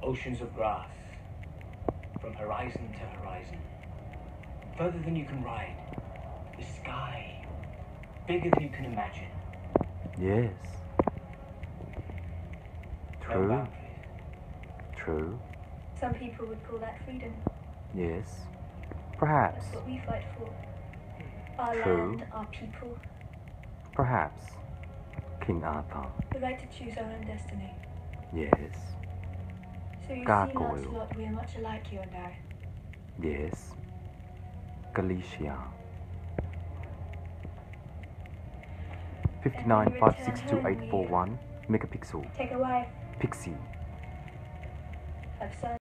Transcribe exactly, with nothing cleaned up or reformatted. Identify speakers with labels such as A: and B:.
A: Oceans of grass, from horizon to horizon, further than you can ride. The sky, bigger than you can imagine.
B: Yes.
A: No
B: True.
A: boundaries.
B: True.
C: Some people would call that freedom.
B: Yes. Perhaps.
C: That's what we fight for. Our
B: True.
C: land, our people,
B: Perhaps. King Arthur.
C: the right to choose our own destiny.
B: Yes.
C: So you
B: Gargoyle.
C: see, Lancelot, we are much alike, you and I.
B: Yes. Galicia. five nine five six two eight four one megapixel.
C: Take a wife,
B: Pixie.
C: have sons.